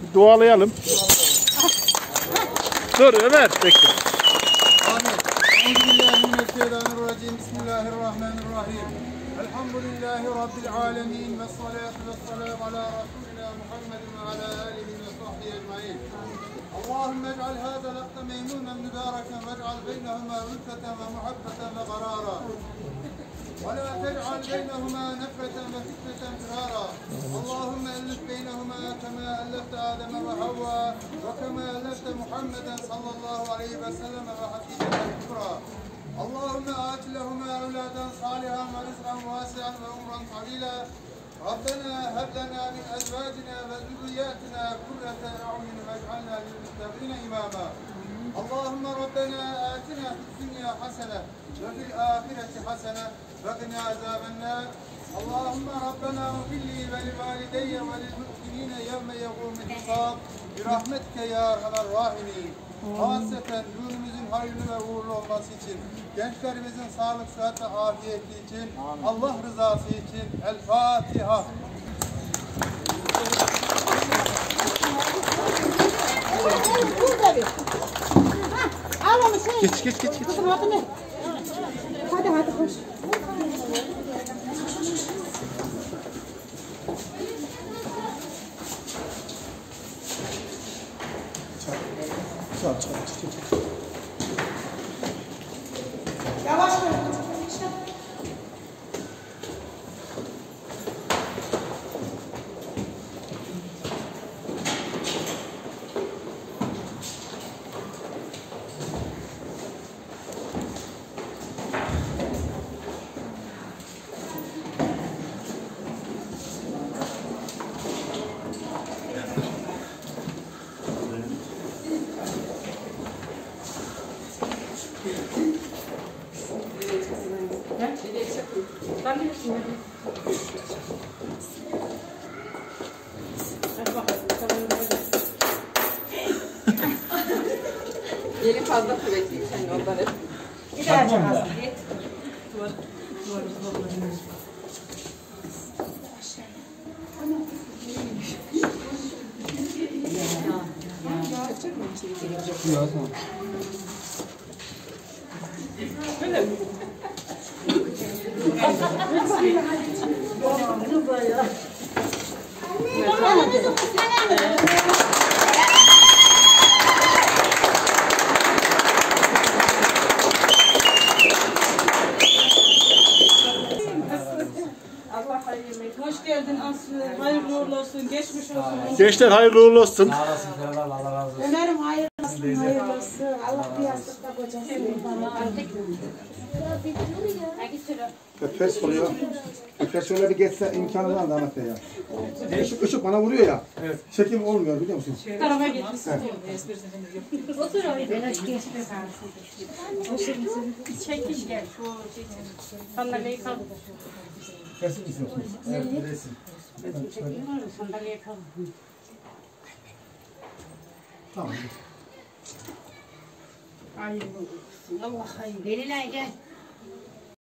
dualayalım. Dur Ömer bekle. Euzubillahimineşşeytanirracim. Bismillahirrahmanirrahim. Elhamdülillahi Rabbil alemin. Ve salatu ve selamu ala Resulina Muhammedin ve ala alihi ve sahbihi ecmaîn. Allahümme ec'al hâzel akta meymunen mübâreken ve ec'al beynehumâ ülfeten ve muhabbeten ve karâra. ولا تجعل بينهما نفرة وفتنة فرارا اللهم ألف بينهما كما ألفت آدم وحواء وكما ألفت محمدا صلى الله عليه وسلم وحفيدا كبرا اللهم آت لهما أولادا صالحا ورزقا واسعا وعمرا طويلا ربنا هب لنا من أزواجنا وذرياتنا قرة أعين واجعلنا للمتقين إماما اللهم ربنا آتنا في الدنيا حسنة وفي الآخرة حسنة وقنا عذاب النار اللهم ربنا اغفر لي ولوالدي وللمؤمنين يوم يقوم الحساب برحمتك ya Erhamer Rahimin. Hasreten düğünümüzün hayırlı ve uğurlu olması için, gençlerimizin sağlık, sıhhat ve afiyeti için, Allah rızası için El Fatiha. Geç. Hadi koş. Çal. Yavaş koy. Yeri fazla kuvvetli sen ondan hep. Bir daha çal. Hoş geldin Aslı. Hayırlı uğurlu olsun. Geçmiş olsun. Gençler hayırlı uğurlu olsun. Sağ olasın, Allah razı olsun. Ömer'im hayırlısı. Allah bir yastıkta kocasın. Öpes oluyor. Öpes şöyle bir geçse imkanı var da Ahmet Bey ya. Işık bana vuruyor ya. Evet. Çekim olmuyor biliyor musun? Tarafa gitmişsin. Otur oraya. Ben hoş geçtim. Çekil gel. Şu sandalyeyi kaldır. Resim istiyorsunuz. Evet, resim. Sandalyeyi kaldır. Tamam. Hayırlı olsun. Allah hayırlı. Belinay gel.